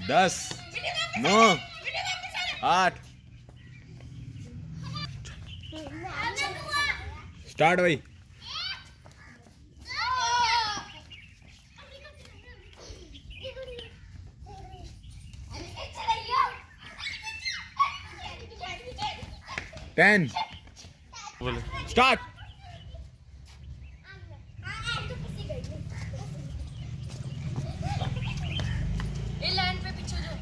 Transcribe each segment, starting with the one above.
10 9 8 start भाई। Ten start. Land पे पीछे जो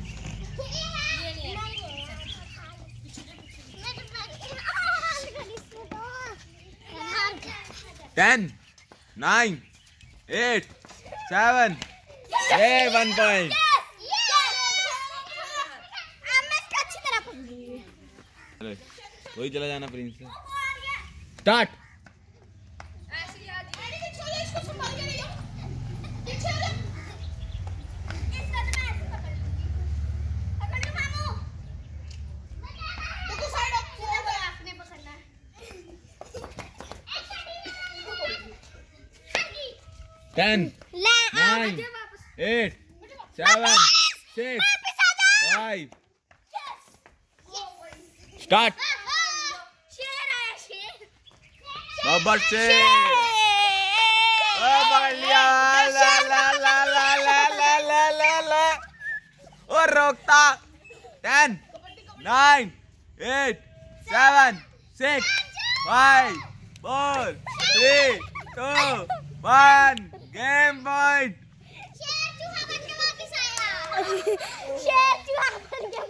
10 9 8 7 1 पॉइंट। वही चला जाना प्रिंस से। स्टार्ट। Ten 9 8 7 6 5 start. बब्बर से ला ला ला ला ला ला ला ला ला और रोकता। 10 9 8 7 6 5 4 3 2 1 गेम पॉइंट। शेर चूहा बन के वापस आया। शेर चूहा बन के